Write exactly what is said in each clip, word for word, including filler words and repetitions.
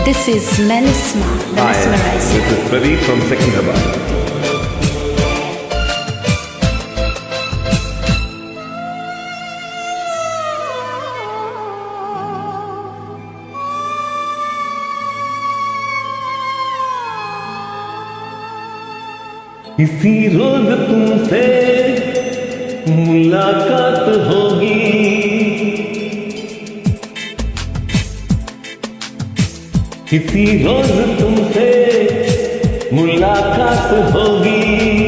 This is Melisma, the Hi, mesmerizer. this is Pradeep from Secunderabad. किसी रोज तुमसे मुलाकात होगी, किसी रोज तुमसे मुलाकात होगी।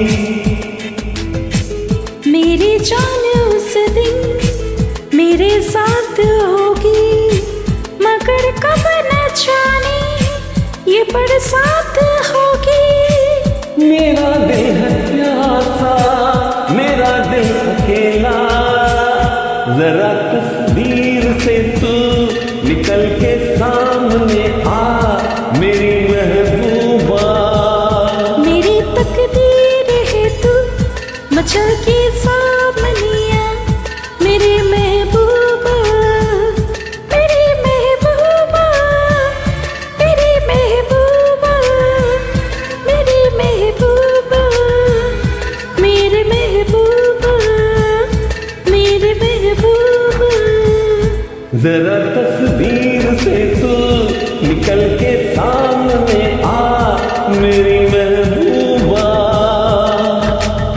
मेरी जान उस दिन मेरे साथ होगी, मगर कब न जाने ये बरसात होगी। मेरा दिल है प्यासा, मेरा दिल अकेला, जरा तस्वीर से तू निकल के सामने आ मेरी महबूबा। मेरी तकदीर है तू मचल के सामनिया, मेरी महबूबा, मेरी महबूबा, मेरी महबूबा, मेरी महबूबा, मेरे महबूबा, मेरे महबूबा। जरा तस्वीर से तू निकल के सामने आ मेरी महबूबा।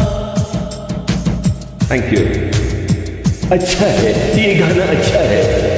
Thank you. अच्छा है, ये गाना अच्छा है।